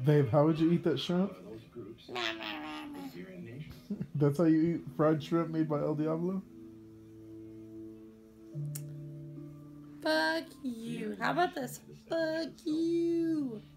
Babe, how would you eat that shrimp? That's how you eat fried shrimp made by El Diablo? Fuck you. How about this? Fuck you.